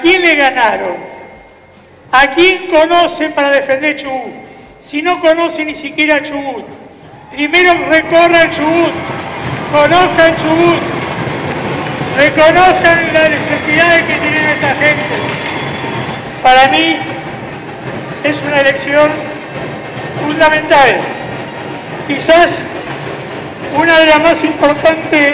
quién le ganaron? ¿A quién conocen para defender Chubut? Si no conocen ni siquiera Chubut, primero recorran Chubut, conozcan Chubut, reconozcan las necesidades que tiene esta gente. Para mí es una elección fundamental, quizás una de las más importantes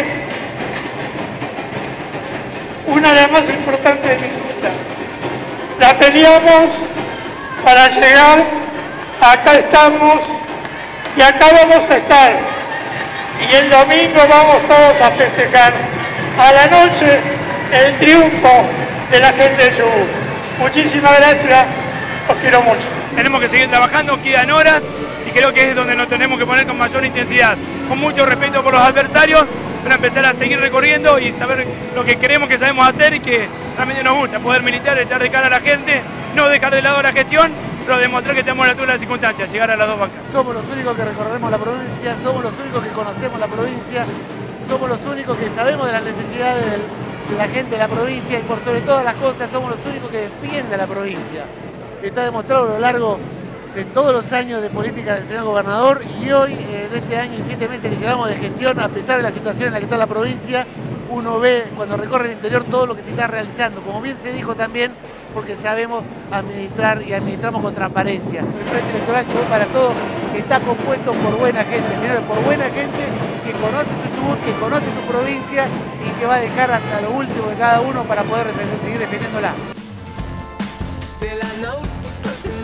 de mi vida. La peleamos para llegar, acá estamos y acá vamos a estar. Y el domingo vamos todos a festejar a la noche el triunfo de la gente de Chubut. Muchísimas gracias, los quiero mucho. Tenemos que seguir trabajando, quedan horas y creo que es donde nos tenemos que poner con mayor intensidad, con mucho respeto por los adversarios, para empezar a seguir recorriendo y saber lo que queremos, que sabemos hacer y que realmente nos gusta, poder militar, echar de cara a la gente, no dejar de lado la gestión, pero demostrar que tenemos la altura de las circunstancias, llegar a las dos bancas. Somos los únicos que recorremos la provincia, somos los únicos que conocemos la provincia, somos los únicos que sabemos de las necesidades de la gente de la provincia y por sobre todas las cosas somos los únicos que defienden la provincia. Está demostrado a lo largo de todos los años de política del señor gobernador y hoy, en este año y 7 meses que llevamos de gestión, a pesar de la situación en la que está la provincia, uno ve cuando recorre el interior todo lo que se está realizando. Como bien se dijo también, porque sabemos administrar y administramos con transparencia. El Frente Electoral Chubut para Todos está compuesto por buena gente, señores, por buena gente que conoce su Chubut, que conoce su provincia y que va a dejar hasta lo último de cada uno para poder seguir defendiéndola.